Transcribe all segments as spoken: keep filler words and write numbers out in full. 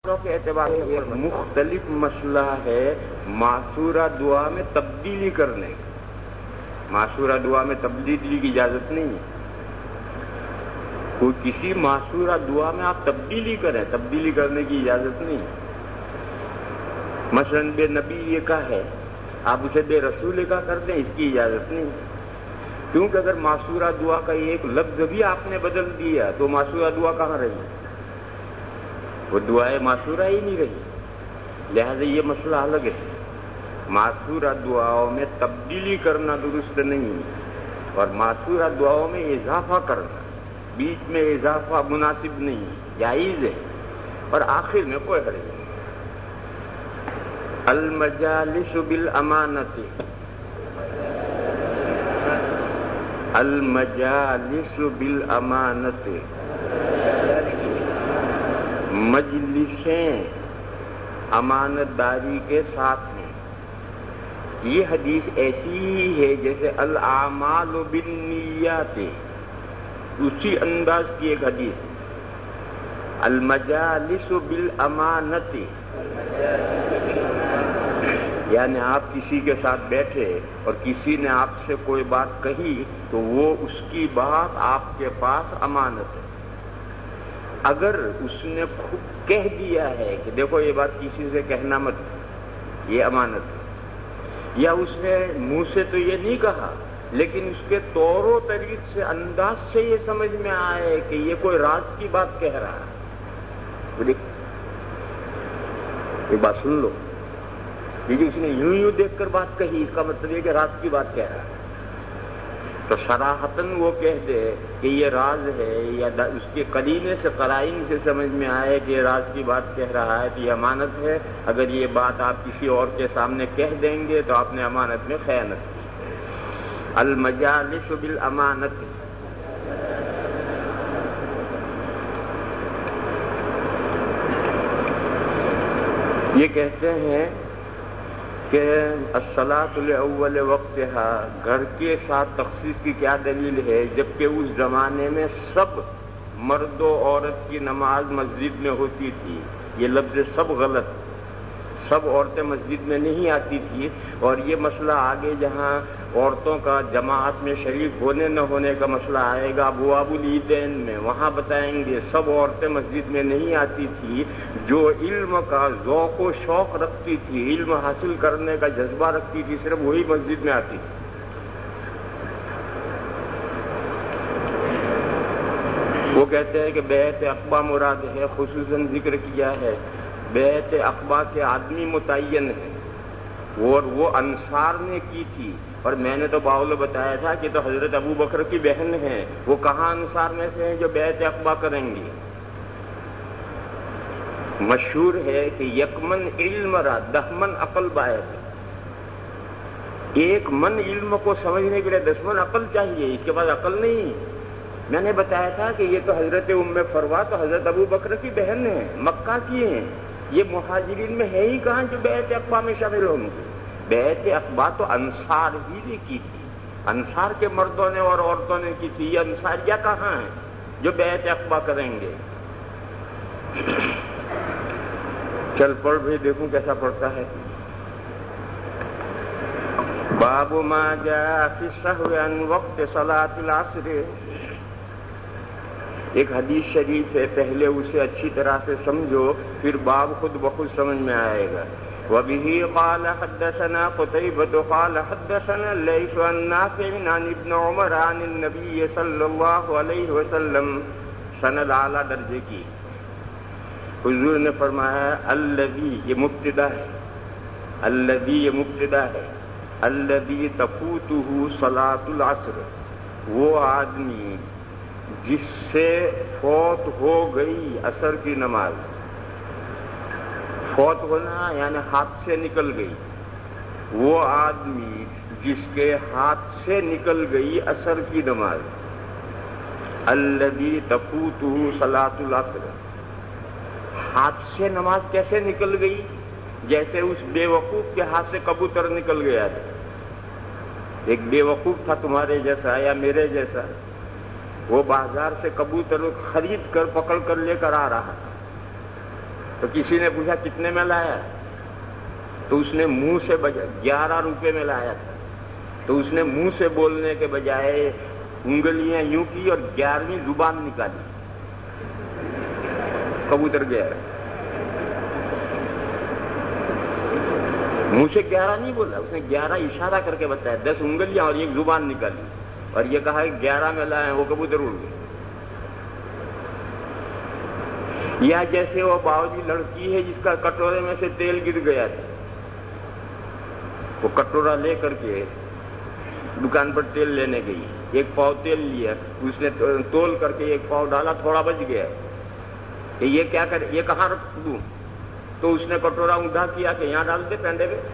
کے اعتبار سے مختلف مسئلہ ہے معصورہ دعا میں تبدیلی کرنے کا۔ معصورہ دعا میں تبدیلی کی اجازت نہیں ہے، کوئی کسی معصورہ دعا میں آپ تبدیلی کریں، تبدیلی کرنے کی اجازت نہیں ہے۔ مثلا بے نبی یہ کا ہے، آپ اسے بے رسول کا کر دیں، اس کی اجازت نہیں ہے، کیونکہ اگر معصورہ دعا کا ایک لفظ بھی آپ نے بدل دیا تو معصورہ دعا کہاں رہی؟ وہ دعائیں معصورہ ہی نہیں رہی۔ لہذا یہ مسئلہ الگ ہے، معصورہ دعاؤں میں تبدیلی کرنا درست نہیں، اور معصورہ دعاؤں میں اضافہ کرنا، بیچ میں اضافہ مناسب نہیں، جائز ہے، اور آخر میں کوئی حرج نہیں۔ المجالس بالامانت، المجالس بالامانت، مجلسیں امانت داری کے ساتھ ہیں۔ یہ حدیث ایسی ہی ہے جیسے الاعمال بالنیات، اسی انداز کی ایک حدیث ہے۔ المجالس بالامانت، یعنی آپ کسی کے ساتھ بیٹھے اور کسی نے آپ سے کوئی بات کہی تو وہ اس کی بات آپ کے پاس امانت ہے۔ اگر اس نے خود کہہ دیا ہے کہ دیکھو یہ بات کسی سے کہنا مت، یہ امانت ہے، یا اس نے منہ سے تو یہ نہیں کہا لیکن اس کے طور و طریق سے، انداز سے یہ سمجھ میں آئے کہ یہ کوئی راز کی بات کہہ رہا ہے، یہ بات سن لو، لیکن اس نے یوں یوں دیکھ کر بات کہی، اس کا مطلب یہ کہ راز کی بات کہہ رہا ہے، تو صراحتاً وہ کہہ دے کہ یہ راز ہے، یا اس کے قرینے سے قرائن سے سمجھ میں آئے کہ یہ راز کی بات کہہ رہا ہے تو یہ امانت ہے۔ اگر یہ بات آپ کسی اور کے سامنے کہہ دیں گے تو آپ نے امانت میں خیانت کی۔ المجالس بالامانت، یہ کہتے ہیں کہ الصلاۃ لاول وقتها، گھر کے ساتھ تخصیص کی کیا دلیل ہے، جبکہ اس زمانے میں سب مرد و عورت کی نماز مسجد میں ہوتی تھی۔ یہ لفظ سب غلط، سب عورتیں مسجد میں نہیں آتی تھی، اور یہ مسئلہ آگے جہاں عورتوں کا جماعت میں شریک ہونے نہ ہونے کا مسئلہ آئے گا ابواب العیدین میں، وہاں بتائیں گے سب عورتیں مسجد میں نہیں آتی تھی۔ جو علم کا ذوق و شوق رکھتی تھی، علم حاصل کرنے کا جذبہ رکھتی تھی، صرف وہی مسجد میں آتی تھی۔ وہ کہتے ہیں کہ بیعت عقبہ مراد ہے، خصوصاً ذکر کیا ہے، بیعت عقبہ کے آدمی متعین ہے، اور وہ انصار نے کی تھی، اور میں نے تو باولو بتایا تھا کہ تو حضرت ابو بکر کی بہن ہیں، وہ کہاں انصار میں سے ہیں جو بیعت عقبہ کریں گی؟ مشہور ہے کہ یکمن علم را دہمن عقل باعث، ایک من علم کو سمجھنے کے لیے دس من عقل چاہیے، اس کے بعد عقل نہیں۔ میں نے بتایا تھا کہ یہ تو حضرت ام فروا تو حضرت ابو بکر کی بہن ہیں، مکہ کی ہیں، یہ مہاجرین میں ہے ہی کہاں جو بیعت عقبہ میں شامل ہوں گے؟ بیعت عقبہ تو انصار ہی نے کی تھی، انصار کے مردوں نے اور عورتوں نے کی تھی، یہ انصاریہ کہاں ہیں جو بیعت عقبہ کریں گے؟ چل پڑھ بھی دیکھوں کیسا پڑھتا ہے۔ باب ما جاء فی السہو عن وقت صلاۃ العصر، ایک حدیث شریف ہے، پہلے اسے اچھی طرح سے سمجھو، پھر باب خود بخود سمجھ میں آئے گا۔ وَبِهِ قَالَ حَدَّثَنَا قُتَيْبَةُ قَالَ حَدَّثَنَا اللَّيْثُ عَن نَّافِعٍ عَن ابْنِ عُمَرَ عَن النَّبِيِّ صلی اللہ علیہ وسلم، سند اعلیٰ درجے کی۔ حضور نے فرمایا الذی، یہ مبتدا ہے، الذی یہ مبتدا ہے، الذی تفوتہ صلاۃ العصر، وہ آدمی جس سے فوت ہو گئی عصر کی نماز، فوت ہونا یعنی ہاتھ سے نکل گئی، وہ آدمی جس کے ہاتھ سے نکل گئی عصر کی نماز، الذی تفوتہ صلاۃ العصر، ہاتھ سے نماز کیسے نکل گئی؟ جیسے اس بے وقوف کے ہاتھ سے کبوتر نکل گیا تھا۔ ایک بے وقوف تھا تمہارے جیسا یا میرے جیسا، وہ بازار سے کبوتر خرید کر پکڑ کر لے کر آ رہا تھا، تو کسی نے پوچھا کتنے میں لایا؟ تو اس نے منہ سے بجا گیارہ روپے میں لایا تھا. تو اس نے منہ سے بولنے کے بجائے انگلیاں یوں کی اور گیارہویں زبان نکالی. کبوتر گیا. منہ سے گیارہ نہیں بولا، اس نے گیارہ اشارہ کر کے بتایا، دس انگلیاں اور ایک زبان نکالی اور یہ کہا کہ گیارہ میں لائے ہیں، وہ کبوتر اڑ گئے. یا جیسے وہ باؤ جی لڑکی ہے جس کا کٹورے میں سے تیل گر گیا تھا، وہ کٹورا لے کر کے دکان پر تیل لینے گئی، ایک پاؤ تیل لیا، اس نے تول کر کے ایک پاؤ ڈالا، تھوڑا بچ گیا کہ یہ کیا کرے، یہ کہاں رکھ دوں؟ تو اس نے کٹورا اونھا کیا کہ یہاں ڈال دے پینڈے میں.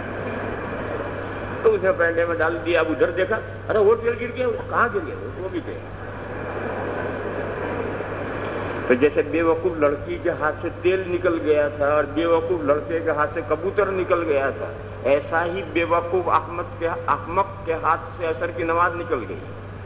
تو اس نے پینڈے میں ڈال دیا. اب ادھر دیکھا، ارے وہ تیل گر گیا، کہاں گر گیا؟ وہ بھی گیا. تو جیسے بے وقوف لڑکی کے ہاتھ سے تیل نکل گیا تھا اور بے وقوف لڑکے کے ہاتھ سے کبوتر نکل گیا تھا، ایسا ہی بے وقوف احمد کے احمق کے ہاتھ سے عصر کی نماز نکل گئی.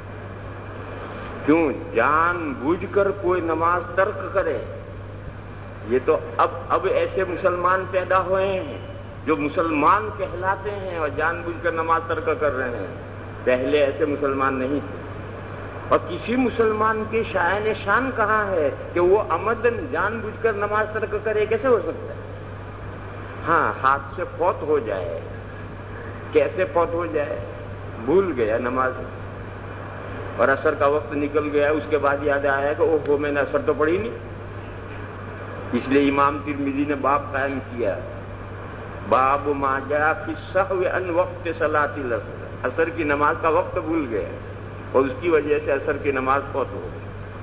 کیوں؟ جان بوجھ کر کوئی نماز ترک کرے. یہ تو اب اب ایسے مسلمان پیدا ہوئے ہیں جو مسلمان کہلاتے ہیں اور جان بوجھ کر نماز ترک کر رہے ہیں. پہلے ایسے مسلمان نہیں تھے. اور کسی مسلمان کی شائن شان کہاں ہے کہ وہ عمدن جان بوجھ کر نماز ترک کرے؟ کیسے ہو سکتا ہے؟ ہاں، ہاتھ سے فوت ہو جائے. کیسے فوت ہو جائے؟ بھول گیا نماز اور عصر کا وقت نکل گیا، اس کے بعد یاد آیا کہ اوہ میں نے عصر تو پڑھی نہیں. اس لیے امام ترمذی نے باب قائم کیا، باب ما جاء فی السہو عن وقت صلاۃ العصر. عصر کی نماز کا وقت بھول گیا اور اس کی وجہ سے عصر کی نماز فوت ہو گئی.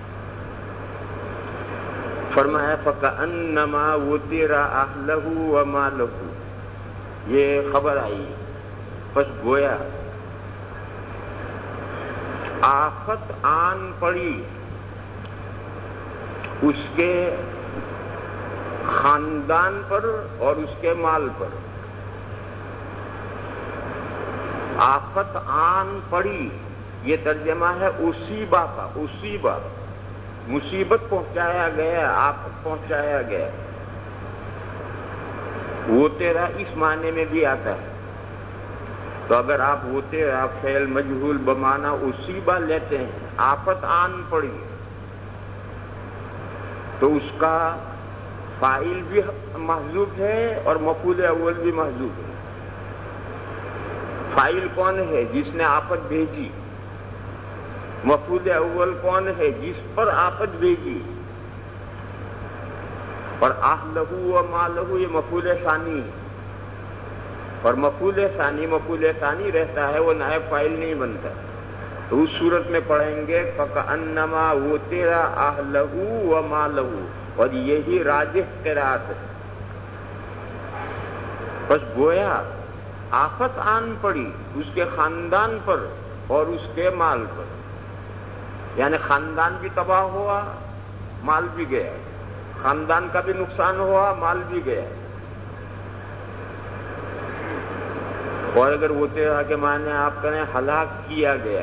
فرمایا فَكَأَنَّمَا وُتِرَ أَهْلَهُ وَمَالَهُ. یہ خبر آئی، پس گویا آفت آن پڑی اس کے خاندان پر اور اس کے مال پر. آفت آن پڑی، یہ ترجمہ ہے اصیبہ کا. اصیبہ مصیبت پہنچایا گیا، آفت پہنچایا گیا. وہ تیرا اس معنی میں بھی آتا ہے. تو اگر آپ وہ تیرا فعل مجہول بمانا اصیبہ لیتے ہیں، آفت آن پڑی، تو اس کا فاعل بھی محذوف ہے اور مفعول اول بھی محذوف ہے. فاعل کون ہے؟ جس نے آفت بھیجی. مفعول اول کون ہے؟ جس پر آفت بھیجی. اور اہلہ و مالہ یہ مفعول ثانی ہے، اور مفعول ثانی مفعول ثانی رہتا ہے، وہ نائب فاعل نہیں بنتا. تو اس صورت میں پڑھیں گے فَكَأَنَّمَا وُتِرَ أَهْلَهُ وَمَالَهُ، اور یہی راجح قرات ہے. بس گویا آفت آن پڑی اس کے خاندان پر اور اس کے مال پر. یعنی خاندان بھی تباہ ہوا، مال بھی گیا. خاندان کا بھی نقصان ہوا، مال بھی گیا. اور اگر وہ تیرا کے معنی آپ کریں ہلاک کیا گیا،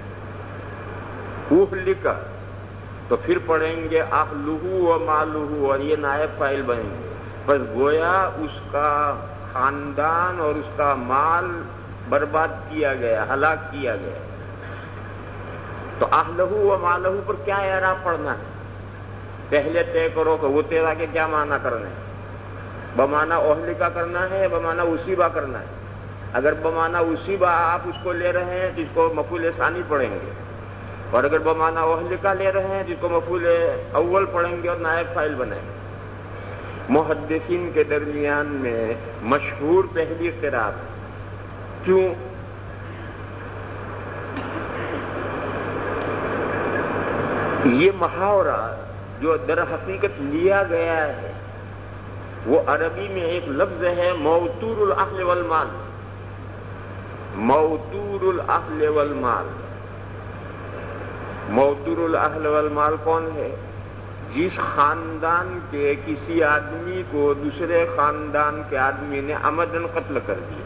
اہلک، تو پھر پڑھیں گے اہلہ و مالہ، اور یہ نائب فاعل بنیں گے. بس گویا اس کا خاندان اور اس کا مال برباد کیا گیا، ہلاک کیا گیا. تو اہلہ و مالہ پر کیا اعراب پڑھنا ہے؟ پہلے طے کرو کہ وہ تیرا کے کیا معنی کرنا ہے. بمانا اہلکا کرنا ہے، بمانا اصیبہ کرنا ہے. اگر بمانا اصیبہ آپ اس کو لے رہے ہیں تو اس کو مفعول ثانی پڑھیں گے، اور اگر بمانا اہلکا لے رہے ہیں جس کو مفعول اول پڑھیں گے اور نائب فاعل بنیں گے. محدثین کے درمیان میں مشہور پہلی قرات. کیوں؟ یہ محاورہ جو در حقیقت لیا گیا ہے وہ عربی میں ایک لفظ ہے موتور الاہل والمال. موتور الاہل والمال. موتور الاہل والمال کون ہے؟ جس خاندان کے کسی آدمی کو دوسرے خاندان کے آدمی نے عمدن قتل کر دیا.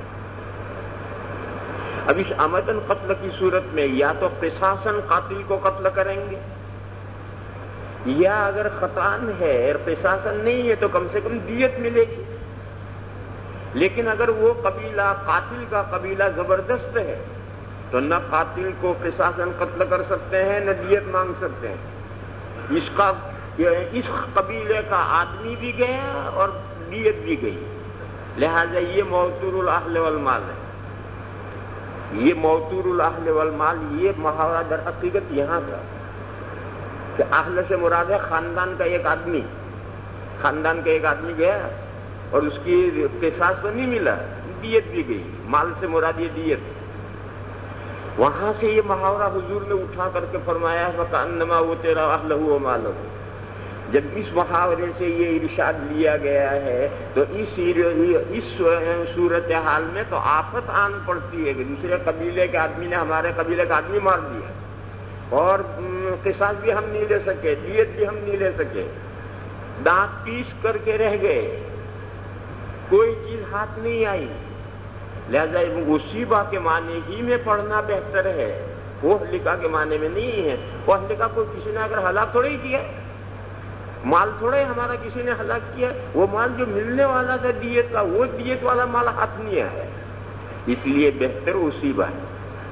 اب اس عمدن قتل کی صورت میں یا تو قصاصاً قاتل کو قتل کریں گے، یا اگر خطان ہے اور قصاصاً نہیں ہے تو کم سے کم دیت ملے گی. لیکن اگر وہ قبیلہ قاتل کا قبیلہ زبردست ہے تو نہ قاتل کو قصاصاً قتل کر سکتے ہیں نہ دیت مانگ سکتے ہیں. اس کا اس قبیلے کا آدمی بھی گیا اور دیت بھی گئی. لہذا یہ موتور الاہل والمال ہے. یہ موتور الاہل والمال یہ محاورہ در حقیقت یہاں کا کہ اہل سے مراد ہے خاندان کا ایک آدمی. خاندان کا ایک آدمی گیا اور اس کی قصاص تو نہیں ملا, دیت بھی گئی. مال سے مراد یہ دیت. وہاں سے یہ محاورہ حضور نے اٹھا کر کے فرمایا فَكَأَنَّمَا وُتِرَ أَهْلَهُ وَمَالَهُ. جب اس محاورے سے یہ ارشاد لیا گیا ہے تو اس اس صورتحال میں تو آفت آن پڑتی ہے کہ دوسرے قبیلے کے آدمی نے ہمارے قبیلے کا آدمی مار دیا اور قصاص بھی ہم نہیں لے سکے, دیت بھی ہم نہیں لے سکے, دانت پیس کر کے رہ گئے, کوئی چیز ہاتھ نہیں آئی. لہذا مصیبہ کے معنی ہی میں پڑھنا بہتر ہے, وہ لکھا کے معنی میں نہیں ہے. وہ لکھا کوئی کسی نے اگر ہلاک تھوڑے ہی کیا, مال تھوڑے ہمارا کسی نے ہلاک کیا, وہ مال جو ملنے والا تھا دیت کا وہ دیت والا مال ہاتھ نہیں آیا. اس لیے بہتر مصیبہ ہے.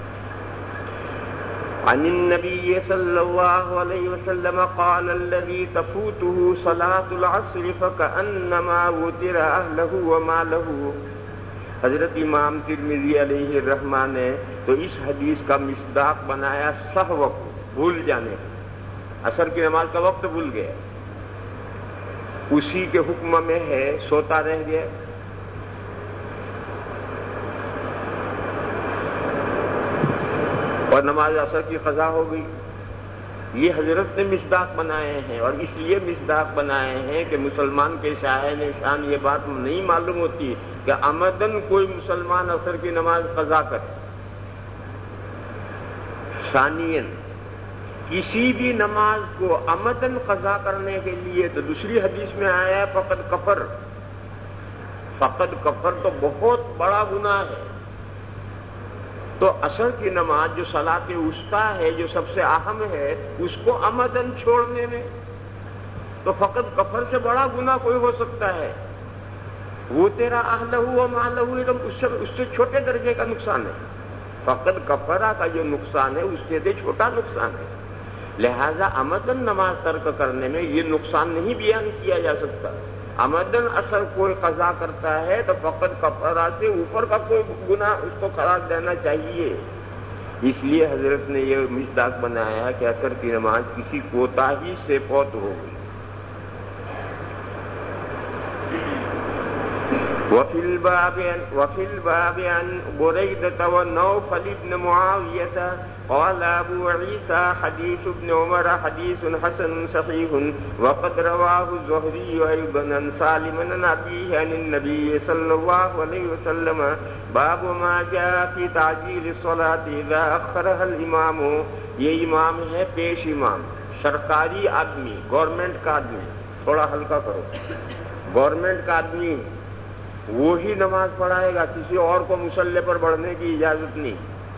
عن النبی صلی اللہ علیہ وسلم قال الذي تفوته صلاة العصر فكأنما وتر أهله وماله. حضرت امام ترمذی علیہ الرحمہ نے تو اس حدیث کا مصداق بنایا سہو کو, بھول جانے. عصر کی نماز کا وقت بھول گیا, اسی کے حکم میں ہے, سوتا رہ گیا. اور نماز عصر کی قضا ہو گئی. یہ حضرت نے مصداق بنائے ہیں, اور اس لیے مصداق بنائے ہیں کہ مسلمان کے شاہن شان یہ بات نہیں معلوم ہوتی کہ عمدن کوئی مسلمان عصر کی نماز قضا کرے. ثانیاً کسی بھی نماز کو عمدن قضا کرنے کے لیے تو دوسری حدیث میں آیا ہے فقد کفر. فقد کفر تو بہت بڑا گناہ ہے. تو عصر کی نماز جو صلاۃ وسطیٰ ہے, جو سب سے اہم ہے, اس کو عمدن چھوڑنے میں تو فقط کفر سے بڑا گناہ کوئی ہو سکتا ہے. وہ تیرا اہلہ و مالہ اس سے اس سے چھوٹے درجے کا نقصان ہے. فقط کفرہ کا جو نقصان ہے اس سے چھوٹا نقصان ہے. لہذا عمدن نماز ترک کرنے میں یہ نقصان نہیں بیان کیا جا سکتا. عمدن اثر کوئی قضا کرتا ہے تو فقط کفارہ سے اوپر کا کوئی گناہ اس کو قرار دینا چاہیے. اس لیے حضرت نے یہ مصداق بنایا کہ عصر کی نماز کسی کوتاہی سے فوت ہو گئی. وفي الباب وفي الباب عن بريدة ونوفل بن معاوية قال أبو عيسى حديث ابن عمر حديث حسن صحيح وقد رواه الزهري أيضا عن سالم عن أبيه عن النبي صلى الله عليه وسلم باب ما جاء في تعجيل الصلاة إذا أخرها الإمام. یہ امام ہے پیش امام, سرکاری آدمی, گورنمنٹ کا آدمی. تھوڑا ہلکا کرو. گورنمنٹ کا آدمی وہی نماز پڑھائے گا, کسی اور کو مصلی پر بڑھنے کی اجازت نہیں.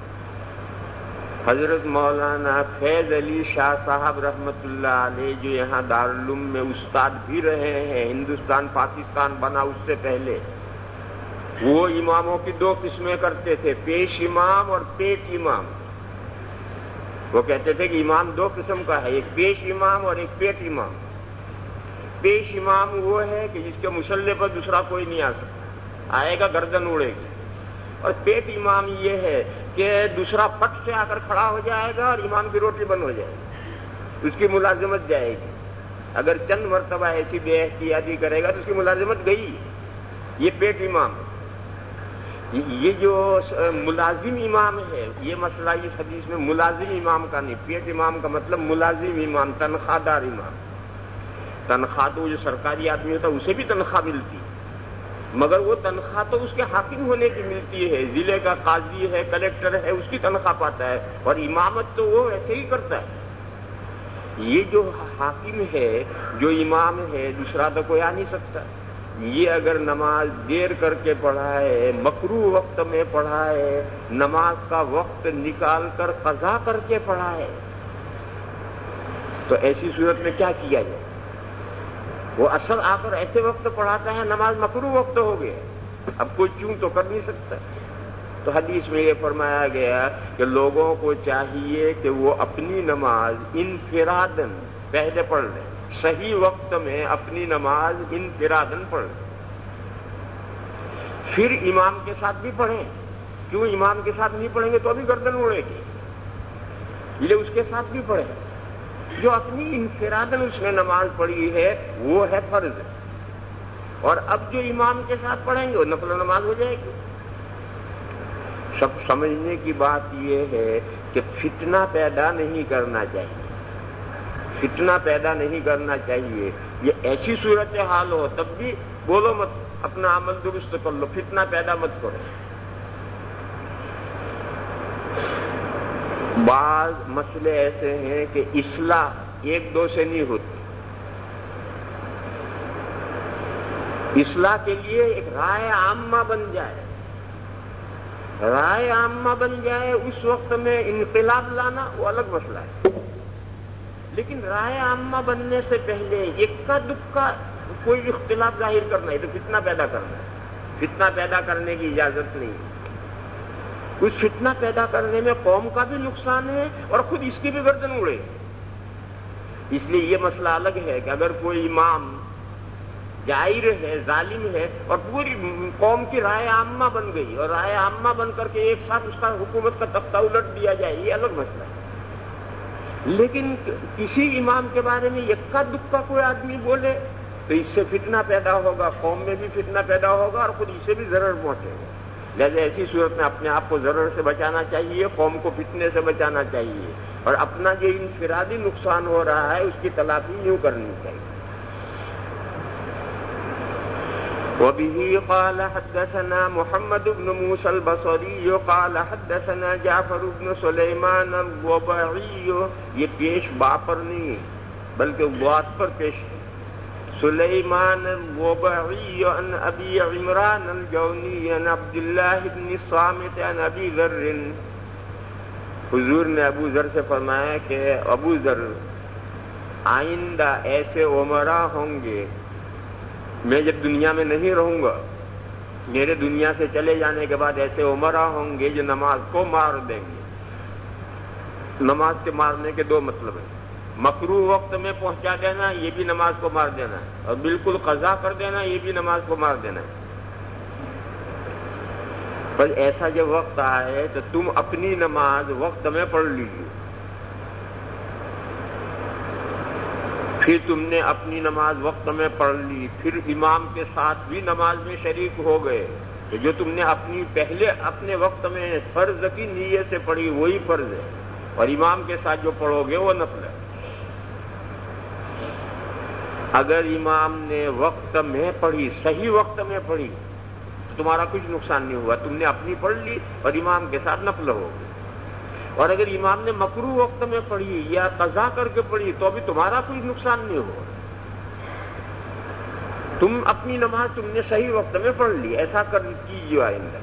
حضرت مولانا فیض علی شاہ صاحب رحمت اللہ علیہ جو یہاں دارالعلوم میں استاد بھی رہے ہیں, ہندوستان پاکستان بنا اس سے پہلے, وہ اماموں کی دو قسمیں کرتے تھے, پیش امام اور پیٹ امام. وہ کہتے تھے کہ امام دو قسم کا ہے, ایک پیش امام اور ایک پیٹ امام. پیش امام وہ ہے کہ جس کے مصلی پر دوسرا کوئی نہیں آ سکتا, آئے گا گردن اڑے گی. اور پیٹ امام یہ ہے کہ دوسرا پٹ سے آ کر کھڑا ہو جائے گا اور امام کی روٹی بند ہو جائے گی, اس کی ملازمت جائے گی. اگر چند مرتبہ ایسی بے احتیاطی کرے گا تو اس کی ملازمت گئی. یہ پیٹ امام. یہ جو ملازم امام ہے, یہ مسئلہ اس حدیث میں ملازم امام کا نہیں, پیٹ امام کا مطلب ملازم امام, تنخواہ دار امام. تنخواہ تو جو سرکاری آدمی ہوتا ہے اسے بھی تنخواہ ملتی, مگر وہ تنخواہ تو اس کے حاکم ہونے کی ملتی ہے. ضلع کا قاضی ہے, کلیکٹر ہے, اس کی تنخواہ پاتا ہے, اور امامت تو وہ ایسے ہی کرتا ہے. یہ جو حاکم ہے, جو امام ہے, دوسرا تو کوئی آ نہیں سکتا. یہ اگر نماز دیر کر کے پڑھائے, مکروہ وقت میں پڑھائے, نماز کا وقت نکال کر قضا کر کے پڑھائے, تو ایسی صورت میں کیا کیا جائے؟ وہ اصل آ کر ایسے وقت پڑھاتا ہے نماز مکروہ وقت ہو گیا، اب کوئی کیوں تو کر نہیں سکتا۔ تو حدیث میں یہ فرمایا گیا کہ لوگوں کو چاہیے کہ وہ اپنی نماز انفرادن پہلے پڑھ لیں، صحیح وقت میں اپنی نماز انفرادن پڑھ لیں، پھر امام کے ساتھ بھی پڑھیں۔ کیوں امام کے ساتھ نہیں پڑھیں گے تو ابھی گردن اڑے گی، یہ اس کے ساتھ بھی پڑھیں۔ جو اپنی انفرادن اس نے نماز پڑھی ہے وہ ہے فرض، اور اب جو امام کے ساتھ پڑھیں گے وہ نفل نماز ہو جائے گی۔ سب سمجھنے کی بات یہ ہے کہ فتنہ پیدا نہیں کرنا چاہیے، فتنہ پیدا نہیں کرنا چاہیے۔ یہ ایسی صورت حال ہو تب بھی بولو مت، اپنا عمل درست کر لو، فتنہ پیدا مت کرو۔ بعض مسئلے ایسے ہیں کہ اصلاح ایک دو سے نہیں ہوتی، اصلاح کے لیے ایک رائے عامہ بن جائے، رائے عامہ بن جائے اس وقت میں انقلاب لانا وہ الگ مسئلہ ہے، لیکن رائے عامہ بننے سے پہلے اکا دکا کوئی اختلاف ظاہر کرنا ہے تو فتنہ پیدا کرنا ہے، فتنہ پیدا کرنے کی اجازت نہیں۔ اس فتنہ پیدا کرنے میں قوم کا بھی نقصان ہے اور خود اس کی بھی گردن اڑے۔ اس لیے یہ مسئلہ الگ ہے کہ اگر کوئی امام جائر ہے، ظالم ہے، اور پوری قوم کی رائے عامہ بن گئی اور رائے عامہ بن کر کے ایک ساتھ اس کا حکومت کا تختہ الٹ دیا جائے، یہ الگ مسئلہ ہے۔ لیکن کسی امام کے بارے میں یکا دکا کوئی آدمی بولے تو اس سے فتنہ پیدا ہوگا، قوم میں بھی فتنہ پیدا ہوگا اور خود اسے بھی ضرر پہنچے گا۔ لہذا ایسی صورت میں اپنے آپ کو ضرر سے بچانا چاہیے، قوم کو فتنے سے بچانا چاہیے، اور اپنا جو انفرادی نقصان ہو رہا ہے اس کی تلافی یوں کرنی چاہیے۔ وبه قال حدثنا محمد بن موسى البصري قال حدثنا جعفر بن سليمان الضبعي، یہ پیش با پر نہیں بلکہ ضاد پر پیش ہے۔ سلیمان الضبعي عن ابی عمران الجونی عن عبد اللہ بن الصامت عن ابی ذر، حضور نے ابو ذر سے فرمایا کہ ابو ذر آئندہ ایسے عمرا ہوں گے، میں جب دنیا میں نہیں رہوں گا، میرے دنیا سے چلے جانے کے بعد ایسے عمرا ہوں گے جو نماز کو مار دیں گے۔ نماز کے مارنے کے دو مطلب ہیں، مکروہ وقت میں پہنچا دینا یہ بھی نماز کو مار دینا ہے، اور بالکل قضا کر دینا یہ بھی نماز کو مار دینا ہے۔ پر ایسا جب وقت آئے تو تم اپنی نماز وقت میں پڑھ لیجیے، پھر تم نے اپنی نماز وقت میں پڑھ لی، پھر امام کے ساتھ بھی نماز میں شریک ہو گئے، تو جو تم نے اپنی پہلے اپنے وقت میں فرض کی نیت سے پڑھی وہی فرض ہے، اور امام کے ساتھ جو پڑھو گے وہ نفل ہے۔ اگر امام نے وقت میں پڑھی، صحیح وقت میں پڑھی، تو تمہارا کچھ نقصان نہیں ہوا، تم نے اپنی پڑھ لی اور امام کے ساتھ نفل ہو گئی۔ اور اگر امام نے مکروہ وقت میں پڑھی یا قضا کر کے پڑھی تو بھی تمہارا کوئی نقصان نہیں ہوا، تم اپنی نماز تم نے صحیح وقت میں پڑھ لی۔ ایسا کر کیجیے آئندہ۔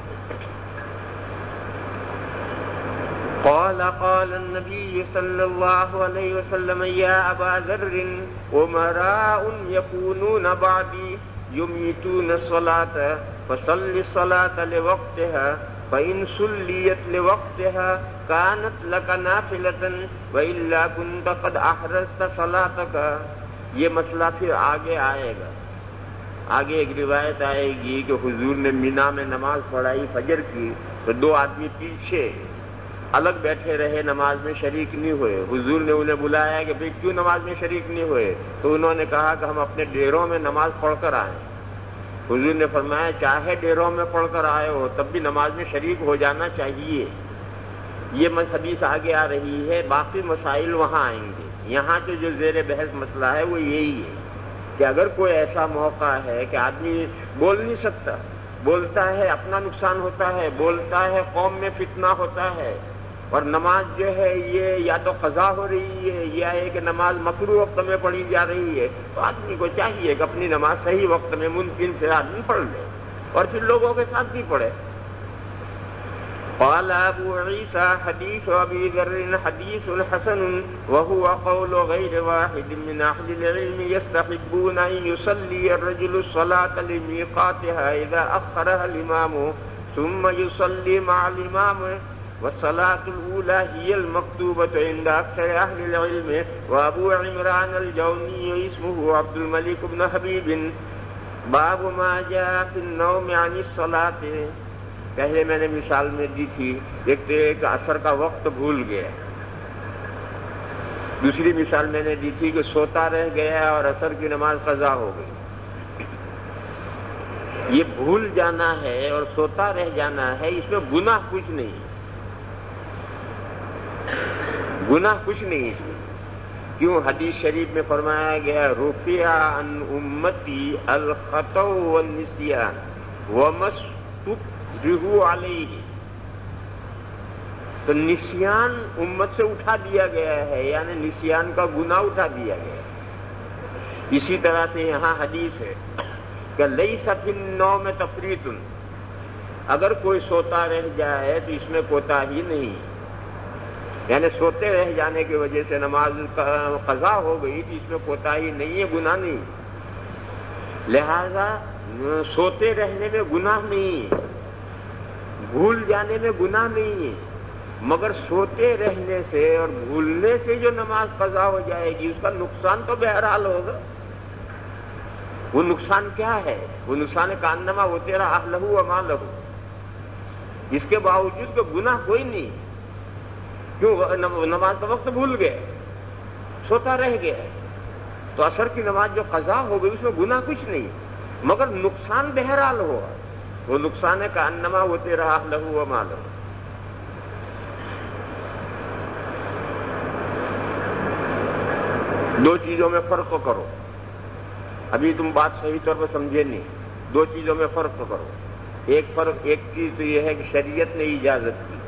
قال قال النبي صلى الله عليه وسلم يا أبا ذر أمراء يكونون بعدي يميتون الصلاة فصل الصلاة لوقتها فإن صليت لوقتها كانت لك نافلة وإلا كنت قد أحرزت صلاتك۔ یہ مسئلہ پھر آگے آئے گا، آگے ایک روایت آئے گی کہ حضور نے مینا میں نماز پڑھائی فجر کی، تو دو آدمی پیچھے الگ بیٹھے رہے، نماز میں شریک نہیں ہوئے۔ حضور نے انہیں بلایا کہ بھئی کیوں نماز میں شریک نہیں ہوئے؟ تو انہوں نے کہا کہ ہم اپنے ڈیروں میں نماز پڑھ کر آئے۔ حضور نے فرمایا چاہے ڈیروں میں پڑھ کر آئے ہو تب بھی نماز میں شریک ہو جانا چاہیے۔ یہ حدیث آگے آ رہی ہے، باقی مسائل وہاں آئیں گے۔ یہاں کے جو زیر بحث مسئلہ ہے وہ یہی ہے کہ اگر کوئی ایسا موقع ہے کہ آدمی بول نہیں سکتا، بولتا ہے اپنا نقصان ہوتا ہے، بولتا ہے قوم میں فتنہ ہوتا ہے، اور نماز جو ہے یہ یا تو قضا ہو رہی ہے یا ہے کہ نماز مکروہ وقت میں پڑھی جا رہی ہے، تو آدمی کو چاہیے کہ اپنی نماز صحیح وقت میں ممکن سے آدمی پڑھ لے اور پھر لوگوں کے ساتھ بھی پڑھے۔ قال ابو عيسى حديث ابي ذر حديث حسن وهو قول غير واحد من اهل العلم يستحبون ان يصلي الرجل الصلاه لميقاتها اذا اخرها الامام ثم يصلي مع الامام والصلاه الاولى هي المكتوبه عند اكثر اهل العلم. وابو عمران الجوني اسمه عبد الملك بن حبيب. باب ما جاء في النوم عن الصلاه. پہلے میں نے مثال میں دی تھی، ایک تو ایک عصر کا وقت بھول گیا، دوسری مثال میں نے دی تھی کہ سوتا رہ گیا اور عصر کی نماز قضا ہو گئی. یہ بھول جانا ہے اور سوتا رہ جانا ہے، اس میں گناہ کچھ نہیں، گناہ کچھ نہیں. کیوں؟ حدیث شریف میں فرمایا گیا رفع عن امتی الخطأ والنسیان ومستکرہوا علیہ. تو نسیان امت سے اٹھا دیا گیا ہے، یعنی نسیان کا گناہ اٹھا دیا گیا ہے. اسی طرح سے یہاں حدیث ہے کہ لیس فی النوم تفریط، اگر کوئی سوتا رہ جائے تو اس میں کوتاہی نہیں، یعنی سوتے رہ جانے کی وجہ سے نماز قضا ہو گئی تو اس میں کوتاہی نہیں ہے، گناہ نہیں. لہذا سوتے رہنے میں گناہ نہیں، بھول جانے میں گناہ نہیں ہے، مگر سوتے رہنے سے اور بھولنے سے جو نماز قضا ہو جائے گی اس کا نقصان تو بہرحال ہوگا. وہ نقصان کیا ہے؟ وہ نقصان کانما وہ تیرا اہلہ و مالہ. اس کے باوجود کہ گناہ کوئی نہیں. کیوں؟ نماز کا وقت بھول گئے، سوتا رہ گیا، تو عصر کی نماز جو قضا ہو گئی اس میں گناہ کچھ نہیں، مگر نقصان بہرحال ہوا. وہ نقصان ہے کانما وہ تیرا اہلہ و مالہ. دو چیزوں میں فرق کرو. ابھی تم بات صحیح طور پر سمجھے نہیں. دو چیزوں میں فرق کرو. ایک فرق ایک چیز تو یہ ہے کہ شریعت نے اجازت کی،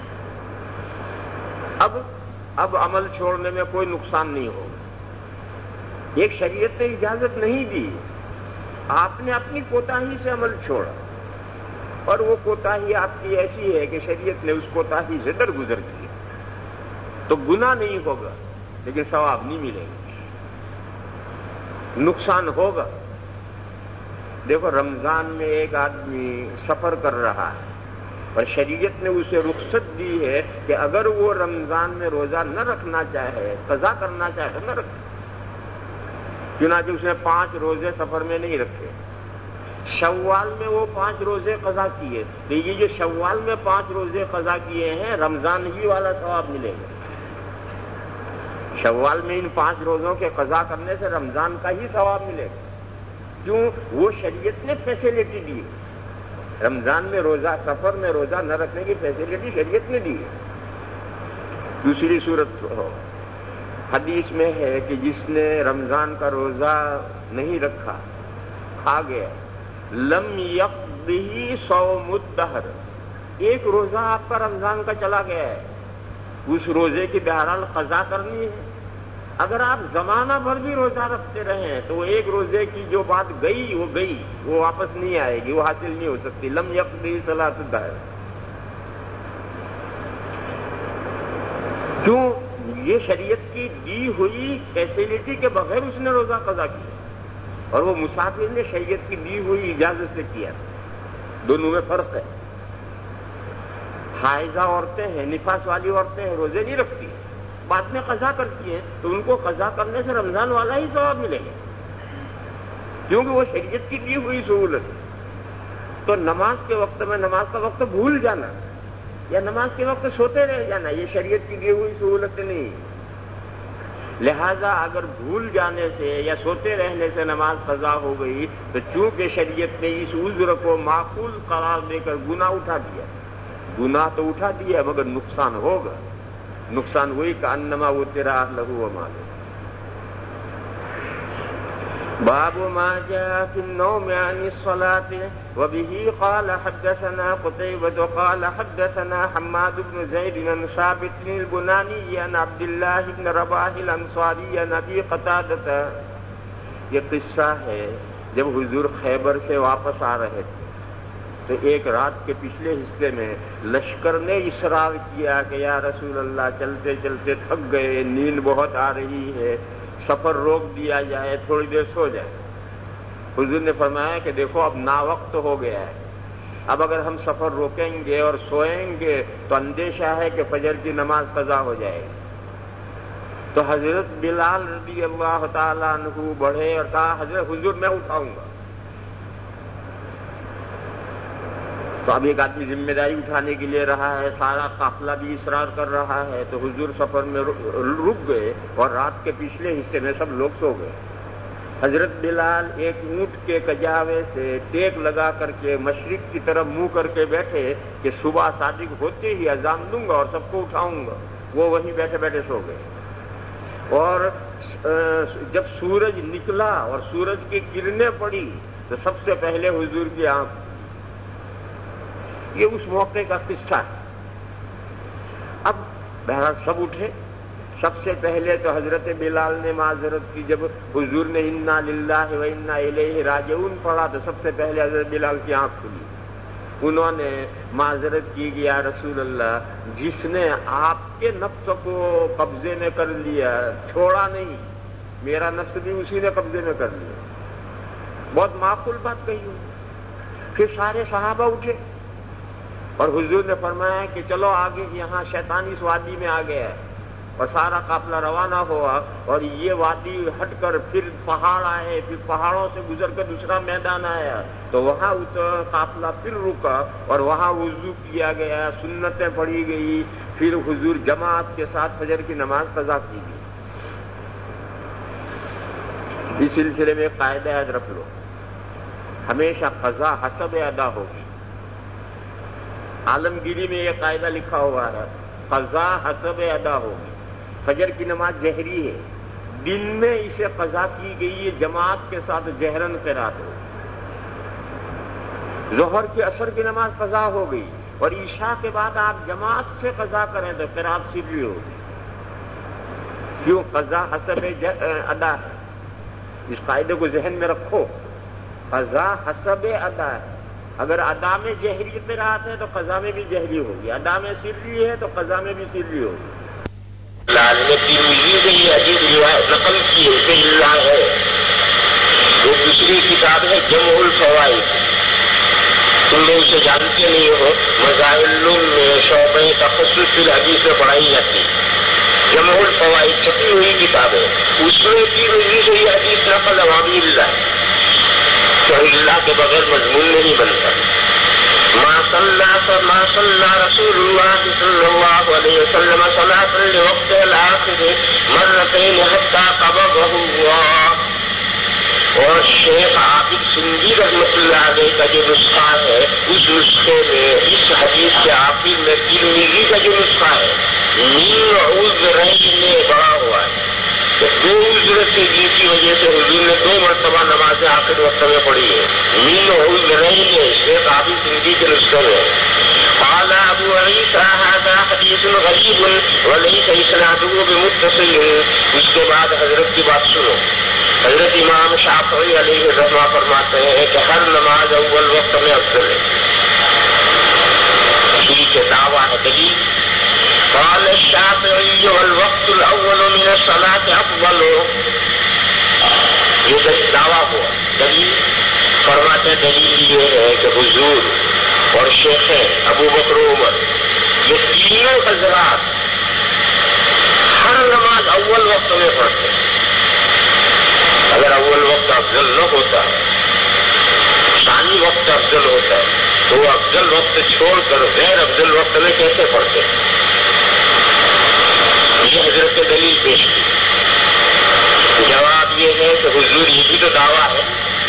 اب اب عمل چھوڑنے میں کوئی نقصان نہیں ہوگا. ایک شریعت نے اجازت نہیں دی، آپ نے اپنی کوتاہی سے عمل چھوڑا، اور وہ کوتاہی آپ کی ایسی ہے کہ شریعت نے اس کوتاہی سے درگزر کی، تو گناہ نہیں ہوگا لیکن ثواب نہیں ملے گا، نقصان ہوگا. دیکھو رمضان میں ایک آدمی سفر کر رہا ہے اور شریعت نے اسے رخصت دی ہے کہ اگر وہ رمضان میں روزہ نہ رکھنا چاہے، قضا کرنا چاہے نہ رکھے. چنانچہ اس نے پانچ روزے سفر میں نہیں رکھے، شوال میں وہ پانچ روزے قضا کیے. تو یہ جو شوال میں پانچ روزے قضا کیے ہیں رمضان ہی والا ثواب ملے گا. شوال میں ان پانچ روزوں کے قضا کرنے سے رمضان کا ہی ثواب ملے گا. کیوں؟ وہ شریعت نے فیسلٹی دی. رمضان میں روزہ، سفر میں روزہ نہ رکھنے کی فیسلٹی شریعت نے دی. دوسری صورت حدیث میں ہے کہ جس نے رمضان کا روزہ نہیں رکھا، کھا گیا، لم یقضہ صوم الدہر، ایک روزہ آپ کا رمضان کا چلا گیا ہے، اس روزے کی بہرحال قضا کرنی ہے. اگر آپ زمانہ بھر بھی روزہ رکھتے رہیں تو وہ ایک روزے کی جو بات گئی وہ گئی، وہ واپس نہیں آئے گی، وہ حاصل نہیں ہو سکتی. لم یقضی صلاۃ الدہر. کیوں؟ یہ شریعت کی دی ہوئی فیسلٹی کے بغیر اس نے روزہ قضا کیا، اور وہ مسافر نے شریعت کی دی ہوئی اجازت سے کیا. دونوں میں فرق ہے. حائضہ عورتیں ہیں، نفاس والی عورتیں ہیں، روزے نہیں رکھتی، بعد میں قضا کرتی ہیں، تو ان کو قضا کرنے سے رمضان والا ہی ثواب ملے گا، کیونکہ وہ شریعت کی دی ہوئی سہولت. تو نماز کے وقت میں نماز کا وقت بھول جانا یا نماز کے وقت سوتے رہ جانا یہ شریعت کی دی ہوئی سہولت نہیں. لہذا اگر بھول جانے سے یا سوتے رہنے سے نماز قضا ہو گئی تو چونکہ شریعت نے اس عذر کو معقول قرار دے کر گناہ اٹھا دیا، گناہ تو اٹھا دیا مگر نقصان ہوگا. نقصان وہی کہ انما وہ تیرا اہلہ و مالہ. باب ما جاء في النوم عن الصلاة وبه قال حدثنا قتيبة قال حدثنا حماد بن زيد بن ثابت البناني عن عبد الله بن رباح الانصاري عن ابي قتادة. یہ قصہ ہے جب حضور خیبر سے واپس آ رہے تھے تو ایک رات کے پچھلے حصے میں لشکر نے اصرار کیا کہ یا رسول اللہ چلتے چلتے تھک گئے، نیند بہت آ رہی ہے، سفر روک دیا جائے، تھوڑی دیر سو جائے۔ حضور نے فرمایا کہ دیکھو اب نا وقت ہو گیا ہے، اب اگر ہم سفر روکیں گے اور سوئیں گے تو اندیشہ ہے کہ فجر کی نماز قضا ہو جائے گی۔ تو حضرت بلال رضی اللہ تعالیٰ عنہ بڑھے اور کہا حضرت حضور میں اٹھاؤں گا۔ تو اب ایک آدمی ذمہ داری اٹھانے کے لیے رہا ہے، سارا قافلہ بھی اصرار کر رہا ہے، تو حضور سفر میں رک گئے اور رات کے پچھلے حصے میں سب لوگ سو گئے۔ حضرت بلال ایک اونٹ کے کجاوے سے ٹیک لگا کر کے مشرق کی طرف منہ کر کے بیٹھے کہ صبح صادق ہوتے ہی اذان دوں گا اور سب کو اٹھاؤں گا۔ وہ وہیں بیٹھے بیٹھے سو گئے۔ اور جب سورج نکلا اور سورج کی کرنیں پڑی تو سب سے پہلے حضور کی آنکھ، یہ اس موقع کا قصہ ہے۔ اب بہرحال سب اٹھے۔ سب سے پہلے تو حضرت بلال نے معذرت کی، جب حضور نے انا للہ و انا الیہ راجعون پڑھا تو سب سے پہلے حضرت بلال کی آنکھ کھلی۔ انہوں نے معذرت کی کہ یا رسول اللہ، جس نے آپ کے نفس کو قبضے میں کر لیا چھوڑا نہیں، میرا نفس بھی اسی نے قبضے میں کر لیا۔ بہت معقول بات کہی ہوئی۔ پھر سارے صحابہ اٹھے اور حضور نے فرمایا کہ چلو آگے، یہاں شیطان اس وادی میں آ گیا ہے، اور سارا قافلہ روانہ ہوا اور یہ وادی ہٹ کر پھر پہاڑ آئے، پھر پہاڑوں سے گزر کر دوسرا میدان آیا، تو وہاں قافلہ پھر رکا اور وہاں وضو کیا گیا، سنتیں پڑھی گئی، پھر حضور جماعت کے ساتھ فجر کی نماز قضا کی گئی۔ اس سلسلے میں قاعدہ یاد رکھ لو، ہمیشہ قضا حسب ادا ہوگی۔ عالمگیری میں یہ قاعدہ لکھا ہوا ہے، قضا حسب ادا ہوگی۔ فجر کی نماز جہری ہے، دن میں اسے قضا کی گئی ہے، جماعت کے ساتھ جہرن قرات ہو۔ ظہر کی عصر کی نماز قضا ہو گئی اور عشاء کے بعد آپ جماعت سے قضا کریں تو قرات سری ہوگی۔ کیوں؟ قضا حسب ادا ہے۔ اس قاعدے کو ذہن میں رکھو، قضا حسب ادا ہے۔ اگر ادا میں جہری قرات ہے تو قضا میں بھی جہری ہوگی، ادا میں سری ہے تو قضا میں بھی سری ہوگی۔ لال نے ترمذی سے یہ حدیث روایت نقل کی ہے، اسے اللہ ہے۔ وہ دوسری کتاب ہے جمع الفوائد، تم لوگ اسے جانتے نہیں ہو، مظاہر العلوم میں شعبہ تخصص فی الحدیث میں پڑھائی جاتی ہے۔ جمع الفوائد چھپی ہوئی کتاب ہے، اس میں ترمذی سے یہ حدیث نقل عوامی اللہ ہے، تو اللہ کے بغیر مضمون نہیں بنتا۔ ما صلى ما صلى رسول الله صلى الله عليه وسلم صلاة لوقت الآخر مرتين حتى قبضه الله۔ اور شیخ عابد سندھی رحمۃ اللہ علیہ کا جو نسخہ ہے، اس نسخے میں اس حدیث کے آخر میں ترمذی کا جو نسخہ ہے من عذرین نے بڑا ہوا ہے کہ دو عذر سے جن کی وجہ سے حضور نے دو مرتبہ نماز آخر وقت میں پڑھی ہے۔ من عذرین شیخ عابد سندھی کے نسخے میں قال ابو عیسیٰ هذا حدیث غریب وليس اسناده بمتصل۔ اس کے بعد حضرت کی بات سنو۔ حضرت امام شافعی علیہ الرحمہ فرماتے ہیں کہ ہر نماز اول وقت میں افضل ہے۔ ٹھیک ہے، دعویٰ ہے، دلیل قال الشافعی والوقت الاول من الصلاة افضل۔ یہ دعویٰ ہوا، دلیل فرماتے ہیں دلیل یہ ہے کہ حضور اور شیخین ابو بکر و عمر یہ تینوں حضرات ہر نماز اول وقت میں پڑھتے ہیں۔ اگر اول وقت افضل نہ ہوتا، ثانی وقت افضل ہوتا، تو وہ افضل وقت چھوڑ کر غیر افضل وقت میں کیسے پڑھتے؟ یہ حضرت نے دلیل پیش کی۔ جواب یہ ہے کہ حضور یہ بھی تو دعویٰ ہے،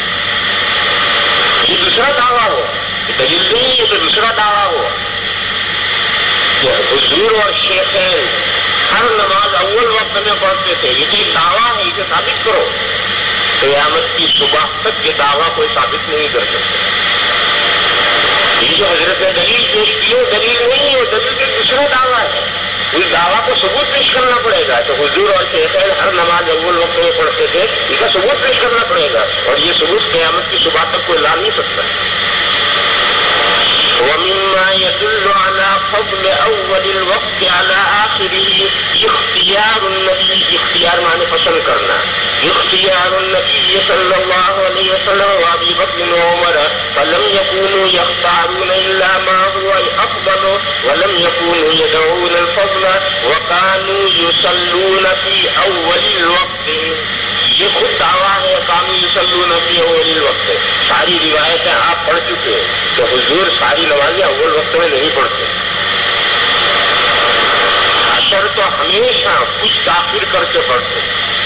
یہ دوسرا دعویٰ ہوا، یہ دلیل نہیں، یہ تو دوسرا دعویٰ ہوا کہ حضور اور شیخین ہر نماز اول وقت میں پڑھتے تھے۔ یہ تو دعویٰ ہے، اسے ثابت کرو۔ قیامت کی صبح تک یہ دعویٰ کوئی ثابت نہیں کر سکتا۔ یہ جو حضرت نے دلیل پیش کی ہے دلیل نہیں ہے، دلیل کا دوسرا دعویٰ ہے، اس دعویٰ کو ثبوت پیش کرنا پڑے گا۔ تو حضور اور شیخین ہر نماز اول وقت میں پڑھتے تھے، اس کا ثبوت پیش کرنا پڑے گا، اور یہ ثبوت قیامت کی صبح تک کوئی لا نہیں سکتا۔ ومما يدل على فضل اول الوقت على آخره اختیار النبی، اختیار معنی پسند کرنا، اختیار النبی صلی اللہ علیہ وسلم وابی بکر وعمر فلم يكونوا يختارون الا ما هو افضل ولم يكونوا يدعون الفضل وكانوا يصلون في اول الوقت. یہ خود دعویٰ ہے کانوا یصلون فی اول الوقت. ساری روایتیں آپ پڑھ چکے کہ حضور ساری نمازیں اول وقت میں نہیں پڑھتے. عشر تو ہمیشہ کچھ تاخیر کر کے پڑھتے.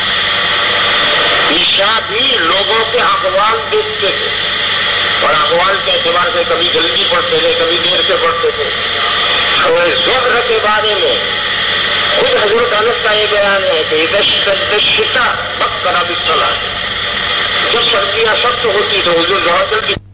عشاء بھی لوگوں کے احوال دیکھتے تھے اور احوال کے اعتبار سے کبھی جلدی پڑھتے تھے کبھی دیر سے پڑھتے تھے. ظہر کے بارے میں خود حضرت انس کا یہ بیان ہے کہ الشتاء بکر بالصلاۃ، جب سردیاں سخت ہوتی تو حضور ظہر جلدی